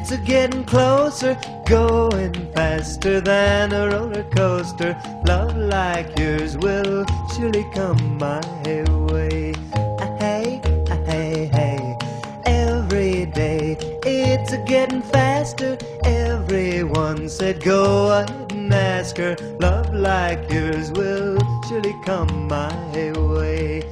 It's a getting closer, going faster than a roller coaster. Love like yours will surely come my way. Hey, hey, hey, every day it's a getting faster. Everyone said go ahead and ask her. Love like yours will surely come my way.